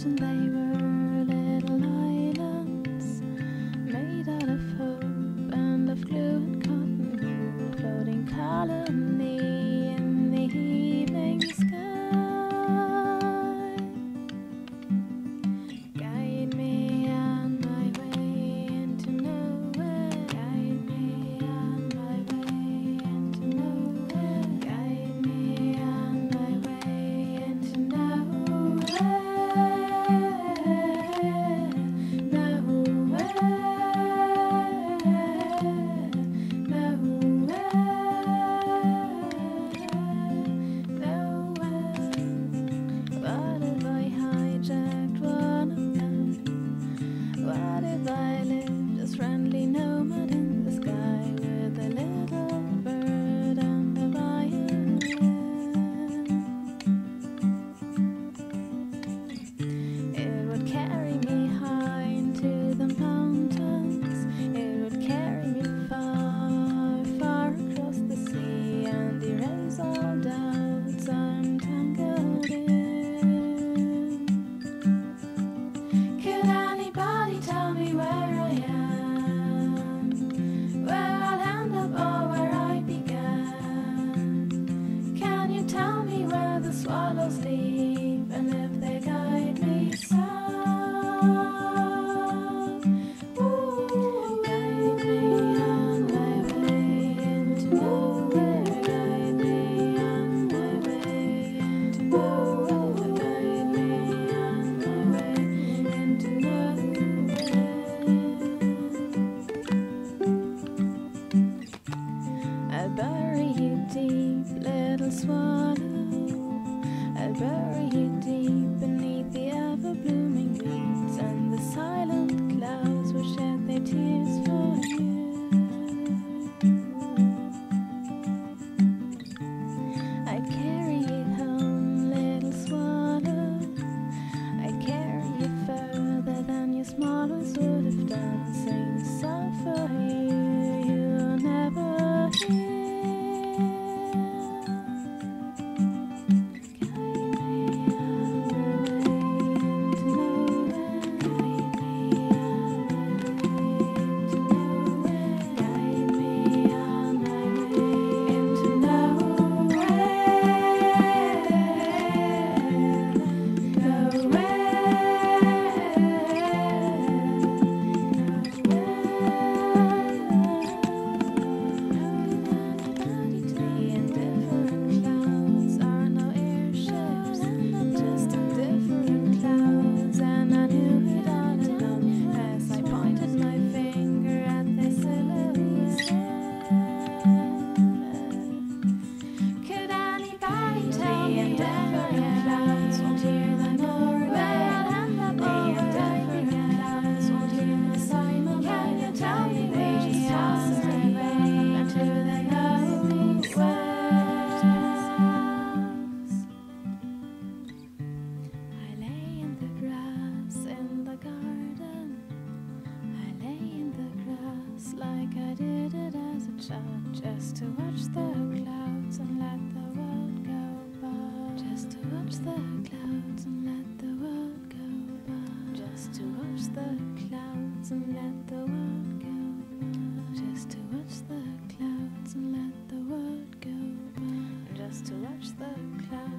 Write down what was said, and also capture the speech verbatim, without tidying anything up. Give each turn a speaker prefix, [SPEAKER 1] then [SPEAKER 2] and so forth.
[SPEAKER 1] imagined they were little islands made out of hope and of glue and cotton wool, floating colony in the evening sky. Guide me on my way into nowhere. Guide me on my way into nowhere. Guide me on my way into nowhere. Friendly nomad in the sky with a little bird and a violin. It would carry me high into the mountains. It would carry me far, far across the sea and erase all doubts I'm tangled in. Could anybody tell me where I am? Swallows leave, and if they guide me south, ooh, guide me on my way into nowhere. Guide me on my way into nowhere. Guide me on my way into nowhere. I bury you deep, little swallow. I'll bury you deep beneath the ever-blooming weeds, and the silent clouds will shed their tears for you. I carry you home, little swallow. I carry you further than your small ones would have done. Sing a song for you you'll never hear. Like I did it as a child, just to watch the clouds and let the world go by. Just to watch the clouds and let the world go by. Just to watch the clouds and let the world go by. Just to watch the clouds and let the world go by. Just to watch the clouds.